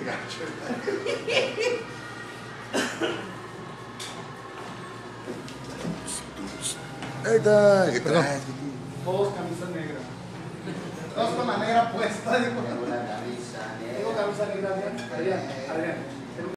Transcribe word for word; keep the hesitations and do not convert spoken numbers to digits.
Ahí está, ¿qué Perdón. traes? Todos camisa negra. Todos con la negra puesta. Digo, Tengo una camisa negra. camisa negra. Adrián, Adrián.